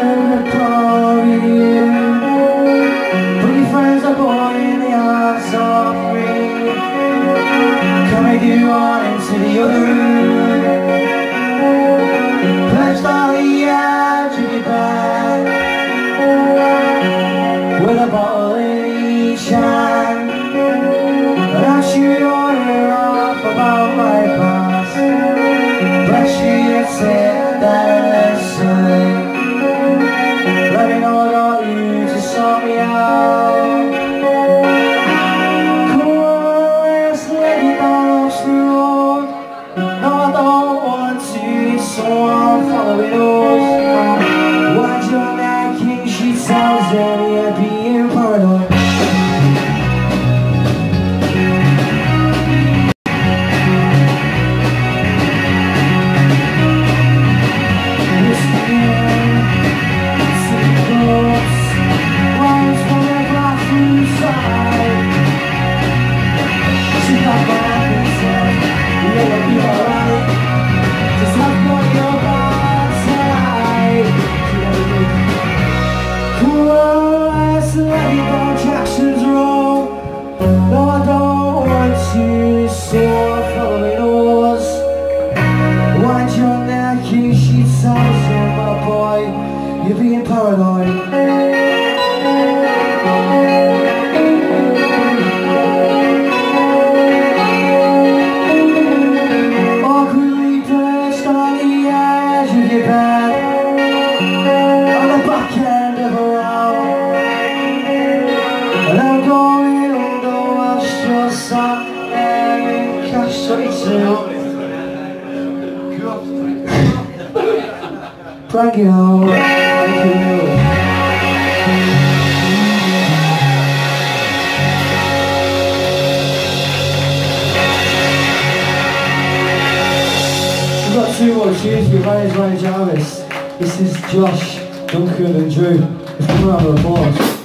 the car with you. Put your friends up all in the arms of free. Can we do on into the other room? Perched on the edge of your bed, with a bottle in each hand. And I shoot on her off about my past, but she'd sit there and listen. Let me know I got you to sort me out. Come on, let's let you down off the road. No, I don't want to be someone following us. Wind your neck in, she tells them you're being paranoid. You're being paranoid. Awkwardly perched on the edge of your bed, on the back end of a round. And I'm going under whilst you're sat there in cash 22. Prank it out. We've got two more tunes with Ryan Jarvis. This is Josh, Duncan and Drew. Let's give them a round of applause.